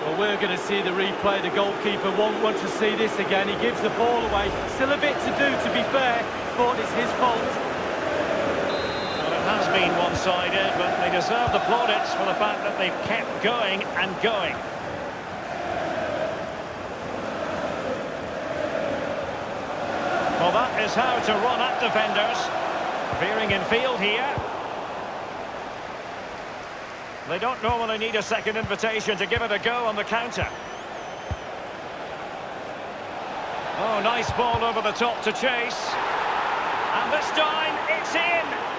Well, we're going to see the replay. The goalkeeper won't want to see this again. He gives the ball away. Still a bit to do, to be fair, but it's his fault. Well, it has been one-sided, but they deserve the plaudits for the fact that they've kept going and going. Well, that is how to run at defenders. Appearing in field here. They don't normally need a second invitation to give it a go on the counter. Oh, nice ball over the top to chase. And this time, it's in!